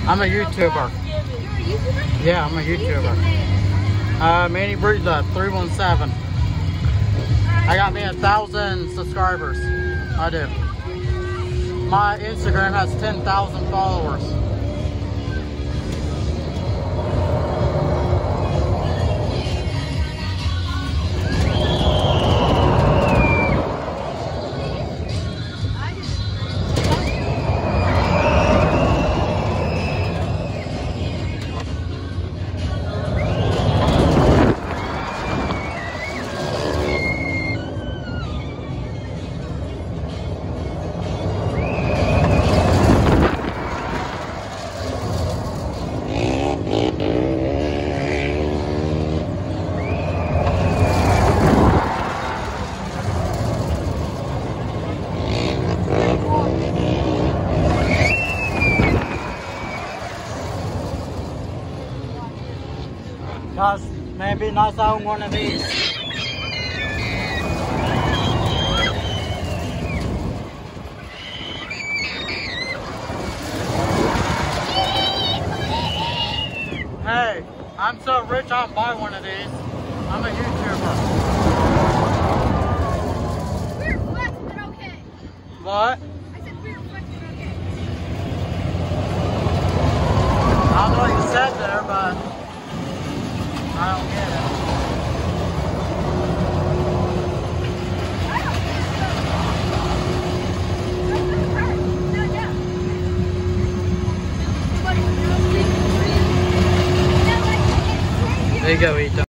I'm a YouTuber. You're a YouTuber? Yeah, I'm a YouTuber. Manny Breeza 317. I got me 1,000 subscribers. I do. My Instagram has 10,000 followers. Guys, maybe nice to own one of these. Hey, I'm so rich I'll buy one of these. I'm a YouTuber. We're flex, but okay. What? I said we're flex, but okay. I don't know what you said there, but I don't get it. There you go, Ethan.